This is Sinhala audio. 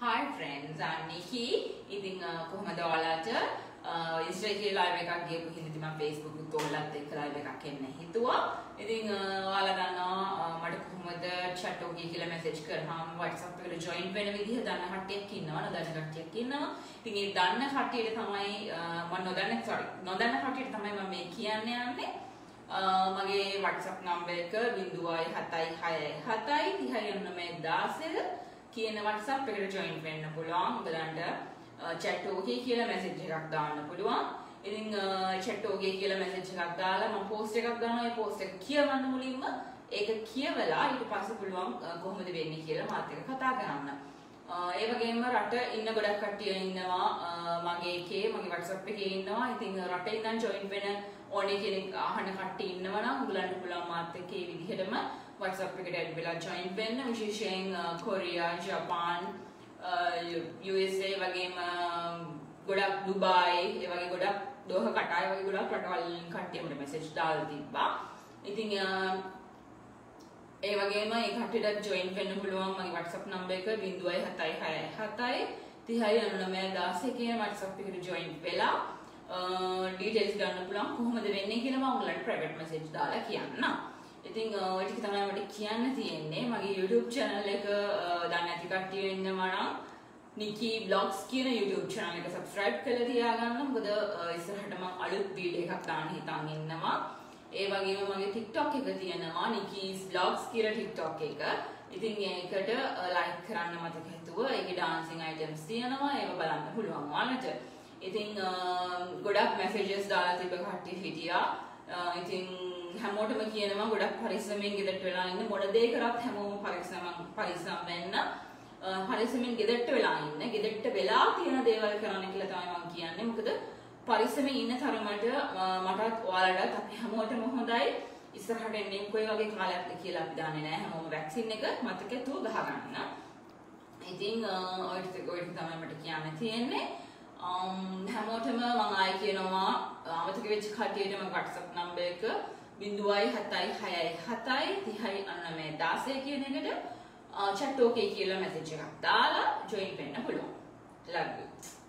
Hi friends, I'm Nikki. ඉතින් කොහමද ඔයාලට ඉන්ස්ටාග්‍රෑම් ලයිව් එකක් ගියපු හින්දා මම Facebook උත් ඔයාලත් එක්ක ලයිව් එකක් එන්න හිතුවා. ඉතින් ඔයාලා දන්නවා මට කොහොමද chat ඔකේ කියලා මැසේජ් කරාම WhatsApp එකට join වෙන විදිහ දන්න කට්ටියක් ඉන්නවා, නොදන්න කට්ටියක් ඉන්නවා. ඉතින් ඒ දන්න කට්ටියට තමයි මම නොදන්න කට්ටියට තමයි මම මේ කියන්න යන්නේ. මගේ WhatsApp number එක 07667 309916 කියන WhatsApp එකට join වෙන්න පුළුවන්. ඔයාලන්ට chat okay කියලා message එකක් දාන්න පුළුවන්. ඉතින් chat okay කියලා message එකක් දාලා මම post එකක් දානවා. ඒ post එක කියවන්න මුලින්ම ඒක කියවලා ඊට පස්සේ පුළුවන් කොහොමද වෙන්නේ කියලා මාත් එක්ක කතා කරන්න. ඒ වගේම රට ඉන්න ගොඩක් කට්ටිය ඉන්නවා මගේ එකේ මගේ WhatsApp එකේ ඉන්නවා. ඉතින් රටේ ඉඳන් join වෙන ඕනේ කෙනෙක් අහන කට්ටිය ඉන්නවා නම් ඔයගලන්ට පුළුවන් මාත් එක්ක මේ විදිහටම WhatsApp එකට add වෙලා join වෙන්න. විශේෂයෙන් කොරියා, ජපාන්, USA වගේම ගොඩක් දුබායි, ඒ වගේ ගොඩක් දෝහ කටාය වගේ ගොඩක් රටවල් වලින් කට්ටිය මට message දාලා තිබ්බා. ඉතින් ඒ වගේම ඒ කට්ටියට join වෙන්න පුළුවන් මගේ WhatsApp number එක 07667 309916 කියන WhatsApp එකට join වෙලා details ගන්න පුළුවන්. කොහොමද වෙන්නේ කියලා මම ඔයාලට private message දාලා කියන්නම්. ඉතින් ඔය ටික තමයි මට කියන්න තියෙන්නේ. මගේ YouTube channel එක දන්නේ නැති කට්ටිය ඉන්නවා නම් Nikki Vlogs කියන YouTube channel එක subscribe කරලා තියාගන්න. මොකද ඉස්සරහට මම අලුත් වීඩියෝ එකක් දාන්න හිතන් ඉන්නවා. ඒ වගේම මගේ TikTok එක තියෙනවා Nikki's Vlogs කියලා TikTok එක. ඉතින් ඒකට like කරන්න මතක හිතුවා. ඒකේ dancing items තියෙනවා. ඒක බලන්න පුළුවන් ඔයාලට. ඉතින් ගොඩක් messages දාලා තිබ්බ කට්ටිය හිටියා. ඉතින් හැමෝටම කියනවා ගොඩක් පරිස්සමෙන් ගෙදරට වෙලා ඉන්න. මොන දේ කරත් හැමෝම පරිස්සම් වෙන්න. පරිස්සමෙන් ගෙදරට වෙලා ඉන්න. ගෙදරට වෙලා තියෙන දේවල් කරන්න කියලා තමයි මම කියන්නේ. මොකද පරිස්සමෙන් ඉන්න තරමට මටත් ඔයාලටත් අපි හැමෝටම හොඳයි. ඉස්සරහට එන්නේ කොයි වගේ කාලයක්ද කියලා අපි දන්නේ නැහැ. හැමෝම වැක්සින් එක මතකතුව ගහගන්න. ඉතින් ඔය ටික තමයි මට කියන්න තියෙන්නේ. හැමෝටම මම ආයි කියනවා අමතක වෙච්ච කට්ටියට මම WhatsApp number එක 07667 309916 කියන එකට chat okay කියලා message එකක් දාලා join වෙන්න පුළුවන්. Love you.